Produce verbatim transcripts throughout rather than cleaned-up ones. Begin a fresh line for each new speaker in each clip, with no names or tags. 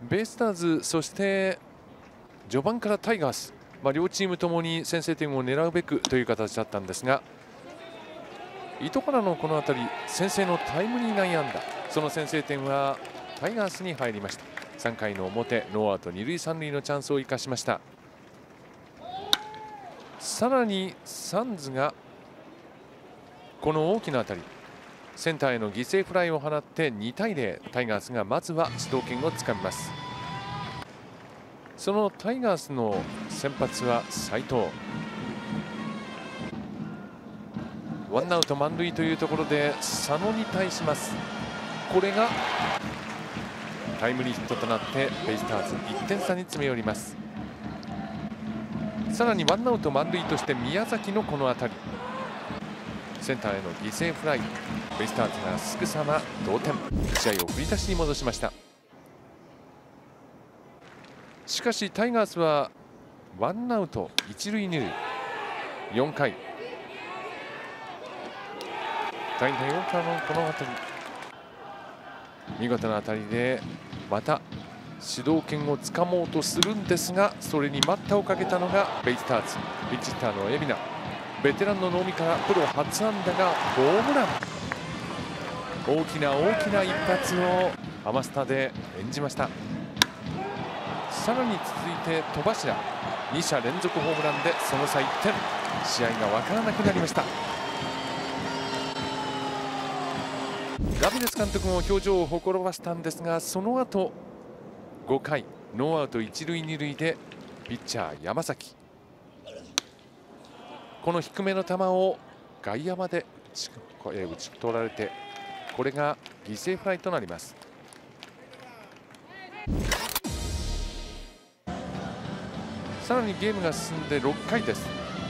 ベイスターズ、そして序盤からタイガース、まあ、両チームともに先制点を狙うべくという形だったんですが、糸からのこの辺り先制のタイムリー内野安打、その先制点はタイガースに入りました。さんかいの表、ノーアウト二塁三塁のチャンスを生かしました。さらにサンズがこの大きな当たり、センターへの犠牲フライを放ってにたいゼロ、タイガースがまずは主導権をつかみます。そのタイガースの先発は斉藤。ワンアウト満塁というところで佐野に対します。これがタイムリーヒットとなってベイスターズいってん差に詰め寄ります。さらにワンアウト満塁として宮崎のこの当たり、センターへの犠牲フライ、ベイスターズがすぐさま同点、試合を振り出しに戻しました。しかしタイガースはワンアウト一塁二塁、よんかい代打陽川のこの当たり、見事な当たりでまた主導権をつかもうとするんですが、それに待ったをかけたのがベイスターズ、ピッチヒッターの海老名。ベテランの能見からプロ初安打がホームラン、大きな大きな一発をハマスタで演じました。さらに続いて戸柱、に者連続ホームランでその差いってん、試合が分からなくなりました。ラミレス監督も表情をほころばしたんですが、その後ごかいノーアウト一塁二塁でピッチャー山崎、この低めの球を外野まで打ち、えー、打ち取られて、これが犠牲フライとなります。さらにゲームが進んでろっかいです。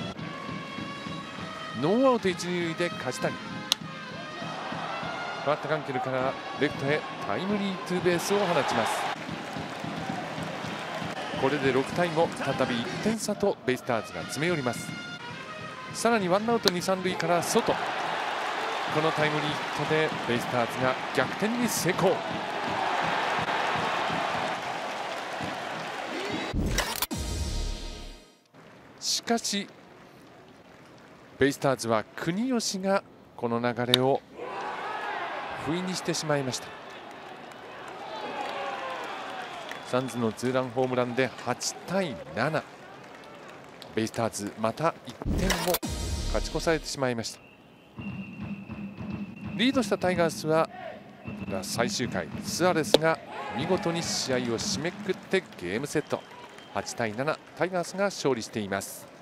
ノーアウト一塁で梶谷、代わったガンケルからレフトへタイムリーツーベースを放ちます。これでろくたいご、再びいってん差とベイスターズが詰め寄ります。さらにワンアウト二三塁から外、このタイムリーヒットでベイスターズが逆転に成功。しかしベイスターズは国吉がこの流れを不意にしてしまいました。サンズのツーランホームランではちたいなな、ベイスターズまたいってんを勝ち越されてしまいました。リードしたタイガースは最終回、スアレスが見事に試合を締めくくってゲームセット、はちたいなな、タイガースが勝利しています。